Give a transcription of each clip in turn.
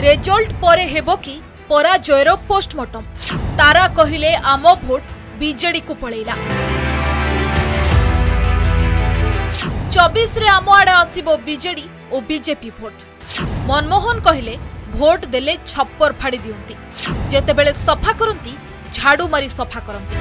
Result परे हेबो कि पराजयर पोस्टमार्टम तारा कहिले आम भोट बीजेडी को पळैला 24 रे आम आड़े आसीबो बीजेडी और बीजेपी भोट। मनमोहन कहिले भोट देले छप्पर फाड़ी दियंती जेतेबेले सफा करंती झाड़ू मारी सफा करंती।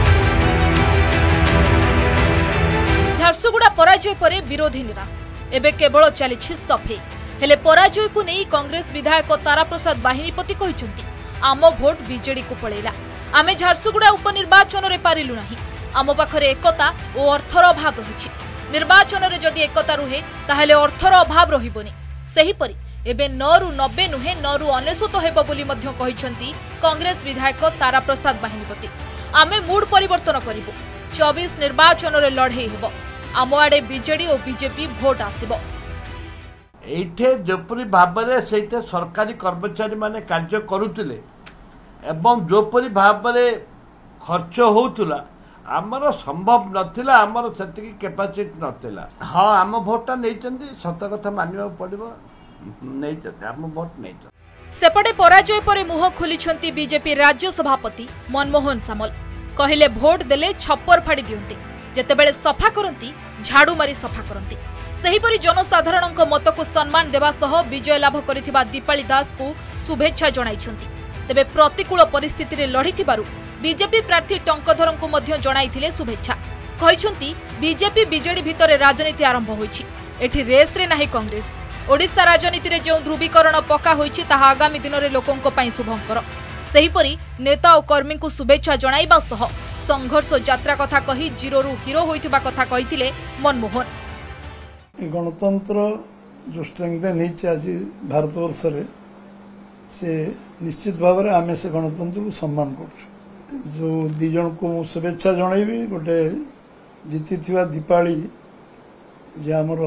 झारसुगुड़ा पराजय परे विरोधी निराश एबे केवल चली सफेई हेले पराजय को नहीं कांग्रेस विधायक तारा प्रसाद बाहिनीपति कहिसंती आम भोट बीजेडी को पळैला आमे झारसुगुड़ा उपनिर्वाचन रे पारिलु नाही आम पाखरे एकता और अर्थर अभाव रहिछि निर्वाचन रे जदि एकता रुहे ताहेले अर्थर अभाव रहिबोनी सेहिपरि एबे 9 रु 90 नुहे 9 रु 99 हेबो बोली मध्य कहिसंती कांग्रेस विधायक तारा प्रसाद बाहिनीपति आमे मूड परिवर्तन करिबो 24 निर्वाचन रे लड़े हेबो आम आड़े बीजेडी और बीजेपी भोट आसीबो। एठे जोपरी भाबरे सेते सरकारी कर्मचारी माने कार्य करूतिले एवं जोपरी भाबरे खर्च होउतला आमर संभव नथिला आमर सेतिकी कैपेसिटी नथिला। हां आम भोटटा नैचंदी सत कथा मानिबा पड़िबो नैचंदी आम भोट नैचंदी। सेपटे पराजय परे मुह खोलिछंती बीजेपी राज्य सभापति मनमोहन सामल कहिले भोट देले छप्पर फाड़ी दियंती जेतेबेले सफा करंती झाड़ू मारी सफा करंती। सेहिपरि जनसाधारणक मत को सम्मान देवा सह विजय लाभ करिथिबा दीपाली दास को शुभेच्छा जणाइछंती। तेबे प्रतिकूल परिस्थिति रे लढिथिबारु बीजेपी प्रार्थी टंकधर को मध्य जणाइथिले शुभेच्छा कहिछंती बीजेपी बीजेडी भितरे राजनीति आरंभ होईछि एठी रेस रे नाही कांग्रेस ओडिशा राजनीति रे जो ध्रुवीकरण पक्का होईछि ताहा आगामी दिन रे लोकंक पई शुभंकर। सेहिपरि नेता और कर्मी को शुभेच्छा जणाइबा सह संघर्ष यात्रा कथा कही जीरो रु हीरो होइथिबा कथा कहिथिले मनमोहन। गणतंत्र जो स्ट्रेंथन होती आज भारतवर्ष से निश्चित भाव में आम से गणतंत्र को सम्मान कर जो दी जन को शुभेच्छा जनइबी गोटे जीति दीपाली जे आमर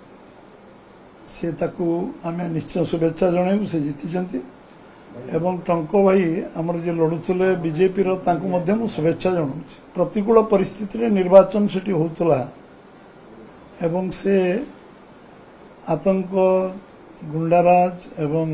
से आम निश्चय शुभेच्छा जनइबू से जीति एवं टंको भाई आमर जे लड़ुले बीजेपी शुभेच्छा जनाऊँ। प्रतिकूल परिस्थिति निर्वाचन से होता एवं से आतंक गुंडाराज एवं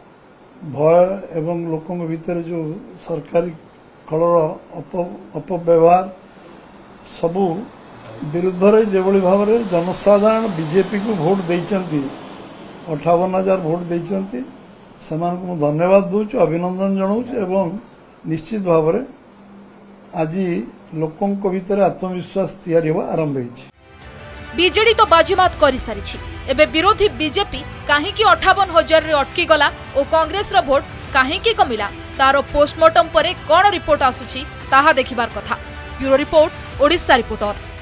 भय एवं लोकों भीतर जो सरकारी कलर अपव्यवहार सबू विरुद्ध जो भाव में जनसाधारण बीजेपी को भोट देइचंती 58,000 भोट देइचंती से धन्यवाद दूँ अभिनंदन जनाऊँ एवं निश्चित भाव में आज लोकों भीतर आत्मविश्वास तैयारी होगा आरंभ होइछि। बीजेडी तो बाजीमात करि सारिछि एबे विरोधी बीजेपी काहेकि 58,000 रे अटकी गला और कांग्रेस रो भोट काहेकि कमिला तारो पोस्टमार्टम परे कोन रिपोर्ट आसुछि ताहा देखिबार कथा। Bureau report Odisha reporter.